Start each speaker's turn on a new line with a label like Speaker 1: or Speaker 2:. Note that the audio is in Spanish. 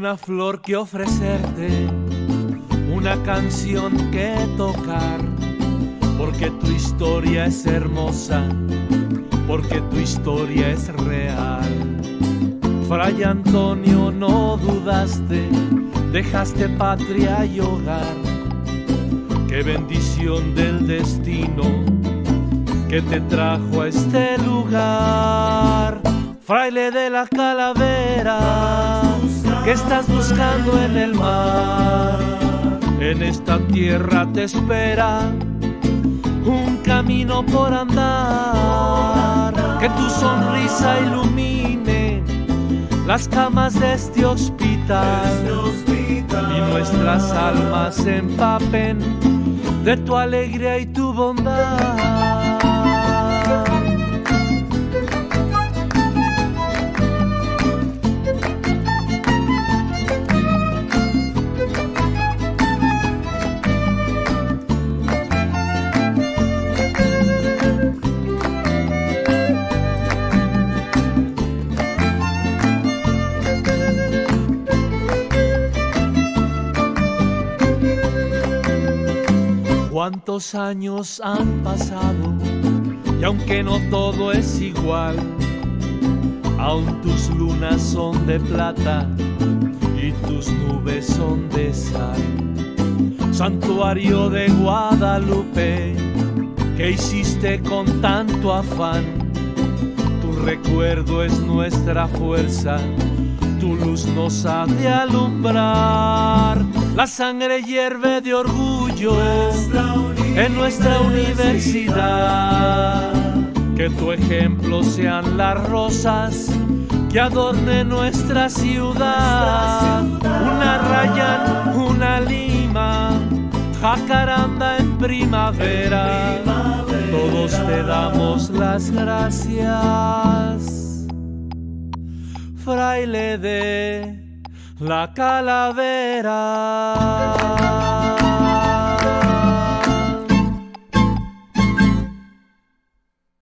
Speaker 1: una flor que ofrecerte, una canción que tocar, porque tu historia es hermosa, porque tu historia es real. Fray Antonio, no dudaste, dejaste patria y hogar. Qué bendición del destino que te trajo a este lugar. Fraile de la calavera, ¿qué estás buscando en el mar? En esta tierra te espera un camino por andar. Que tu sonrisa ilumine las camas de este hospital y nuestras almas se empapen de tu alegría y tu bondad. Cuántos años han pasado y aunque no todo es igual, aún tus lunas son de plata y tus nubes son de sal. Santuario de Guadalupe, que hiciste con tanto afán, tu recuerdo es nuestra fuerza, tu luz nos ha de alumbrar. La sangre hierve de orgullo en nuestra universidad. Que tu ejemplo sean las rosas que adornen nuestra ciudad. Una raya, una lima, jacaranda en primavera. Todos te damos las gracias, fraile de la calavera.